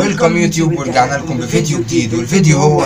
ويلكم يوتيوب، ورجعنا لكم بفيديو جديد، والفيديو هو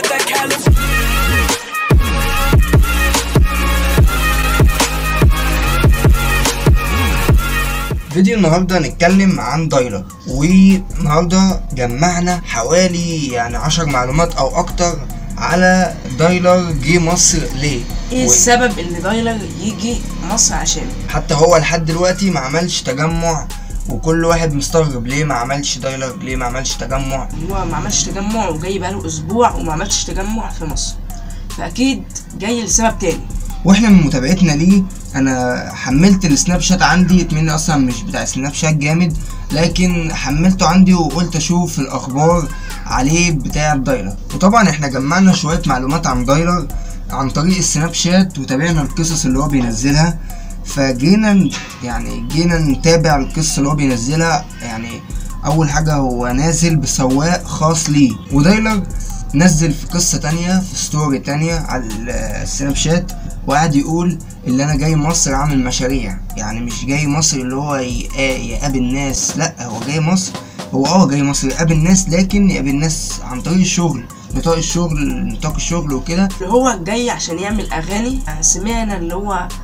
فيديو النهارده هنتكلم عن دايلر. والنهارده جمعنا حوالي 10 معلومات او اكتر على دايلر جه مصر ليه، ايه السبب ان دايلر يجي مصر عشان حتى هو لحد دلوقتي ما عملش تجمع، وكل واحد مستغرب ليه ما عملش دايلر، ليه ما عملش تجمع. هو ما عملش تجمع وجاي بقاله اسبوع وما عملش تجمع في مصر، فاكيد جاي لسبب تاني. واحنا من متابعتنا ليه انا حملت السناب شات عندي، اتمنى اصلا مش بتاع سناب شات جامد، لكن حملته عندي وقلت اشوف الاخبار عليه بتاع دايلر. وطبعا احنا جمعنا شويه معلومات عن دايلر عن طريق السناب شات، وتابعنا القصص اللي هو بينزلها، فجينا جينا نتابع القصه اللي هو بينزلها. اول حاجه هو نازل بسواق خاص ليه، ودايلر نزل في قصه تانية في ستوري تانية على السناب شات، وقعد يقول اللي انا جاي مصر اعمل مشاريع، مش جاي مصر اللي هو يقابل ناس، لا هو جاي مصر، هو جاي مصر يقابل ناس، لكن يقابل ناس عن طريق الشغل، نطاق الشغل وكده. هو جاي عشان يعمل اغاني. سمعنا اللي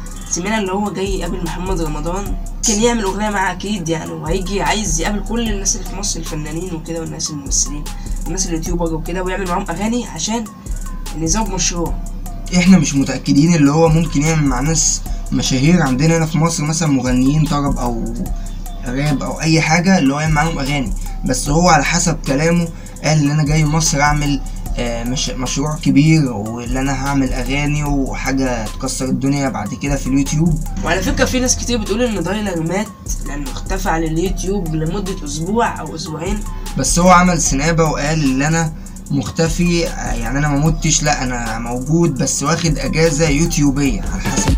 هو جاي يقابل محمد رمضان، كان يعمل اغنيه معاه اكيد وهيجي عايز يقابل كل الناس اللي في مصر، الفنانين وكده والناس الممثلين والناس اليوتيوبر وكده، ويعمل معاهم اغاني عشان نزود مشروع. احنا مش متاكدين اللي هو ممكن يعمل مع ناس مشاهير عندنا هنا في مصر، مثلا مغنيين طرب او راب او اي حاجه، اللي هو يعمل معاهم اغاني، بس هو على حسب كلامه قال ان انا جاي مصر اعمل مشروع كبير، واللي انا هعمل اغاني وحاجه تكسر الدنيا بعد كده في اليوتيوب. وعلى فكره في ناس كتير بتقول ان دايلر مات لانه اختفى على اليوتيوب لمده اسبوع او اسبوعين، بس هو عمل سنابه وقال ان انا مختفي، انا ما متش، لا انا موجود بس واخد اجازه يوتيوبيه، على حسب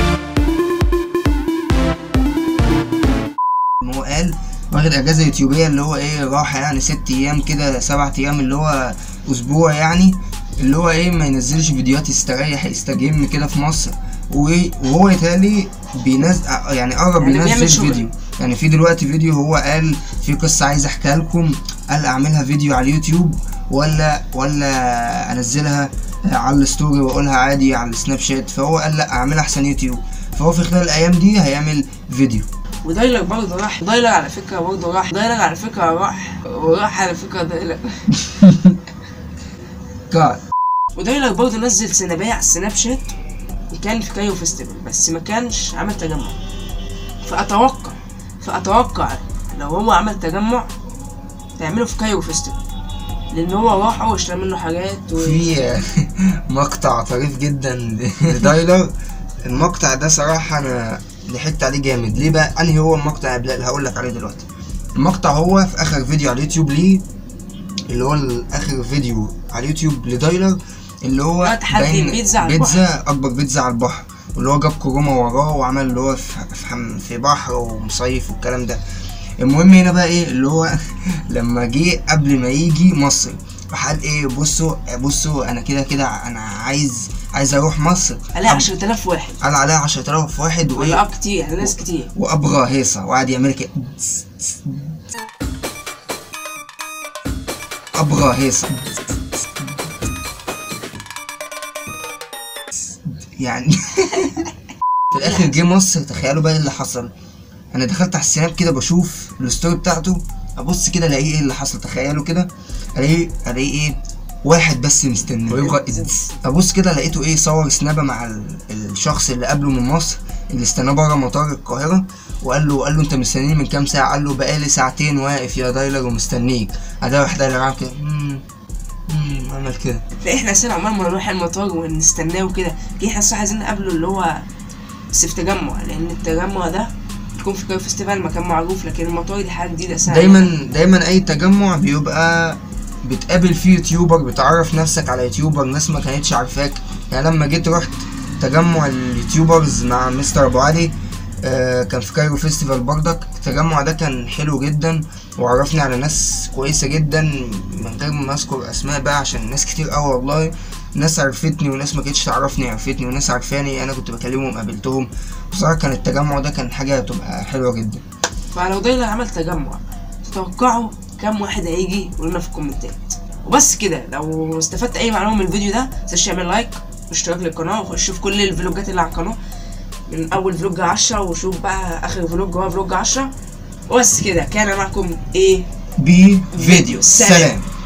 هو قال واخد اجازه يوتيوبيه، اللي هو راحه 6 ايام كده 7 ايام، اللي هو اسبوع، اللي هو ما ينزلش فيديوهات، يستريح يستجم كده في مصر. وهو يتهيألي بينزل قرب ينزل فيديو، في دلوقتي فيديو هو قال في قصه عايز احكيها لكم، قال اعملها فيديو على اليوتيوب ولا انزلها على الستوري واقولها عادي على السناب شات، فهو قال لا اعملها احسن يوتيوب، فهو في خلال الايام دي هيعمل فيديو. ودايلر برضه راح، دايلر على فكره دايلر ودايلر برضه نزل سنابية على السناب شات، وكان في كايرو فيستيفال، بس ما كانش عمل تجمع. فأتوقع لو هو عمل تجمع هيعمله في كايرو فيستيفال، لأن هو راح واشترى منه حاجات في مقطع طريف جدا لدايلر. المقطع ده صراحة أنا ضحكت عليه جامد. ليه بقى؟ أنهي هو المقطع يا بلال؟ هقولك عليه دلوقتي. المقطع هو في آخر فيديو على اليوتيوب ليه، اللي هو آخر فيديو على اليوتيوب لدايلر، اللي هو بيتزا أكبر بيتزا على البحر، واللي هو جاب كروما وراه وعمل اللي هو في بحر ومصيف والكلام ده. المهم هنا بقى اللي هو لما جه قبل ما يجي مصر راح قال بصوا انا كده انا عايز اروح مصر، عليها 10,000 واحد، قال عليها 10,000 واحد ولا كتير، ناس كتير، وابغى هيصه، وقعد يعمل كده ابغى هيصه في الاخر جه مصر. تخيلوا بقى اللي حصل. انا دخلت على السناب كده بشوف الستوري بتاعته، ابص كده الاقيه اللي حصل. تخيلوا كده الاقيه واحد بس مستني ويبغى ابص كده لقيته صور سنابه مع الشخص اللي قابله من مصر، اللي استناه بره مطار القاهره، وقال له انت مستنيني من كام ساعه؟ قال له بقالي 2 ساعتين واقف يا دايلر ومستنيك. راح دايلر عمل كده عمل كده. فاحنا سنة عمال ما نروح المطار ونستناه وكده، احنا الصراحه عايزين نقابله اللي هو بس في تجمع، لان التجمع ده يكون في كايرو فيستيفال مكان معروف، لكن المطار دي حاجه جديده سهله. دايما اي تجمع بيبقى بتقابل فيه يوتيوبر، بتعرف نفسك على يوتيوبر ناس ما كانتش عارفاك. لما جيت رحت تجمع اليوتيوبرز مع مستر ابو علي، كان في كايرو فيستيفال برضك. التجمع ده كان حلو جدا، وعرفني على ناس كويسه جدا من غير ما اذكر اسماء بقى، عشان ناس كتير قوي والله، ناس عرفتني وناس ما كانتش تعرفني عرفتني، وناس عارفاني انا كنت بكلمهم قابلتهم. بصراحه كان التجمع ده كان حاجه تبقى حلوه جدا. فلو دايلر عمل تجمع تتوقعوا كام واحد هيجي يقول لنا في الكومنتات. وبس كده، لو استفدت اي معلومه من الفيديو ده متنساش تعمل لايك واشتراك للقناه، وخش شوف كل الفلوجات اللي على القناه من اول فلوج 10 وشوف بقى اخر فلوج هو فلوج 10. وبس كده، كان معكم بي فيديو. سلام.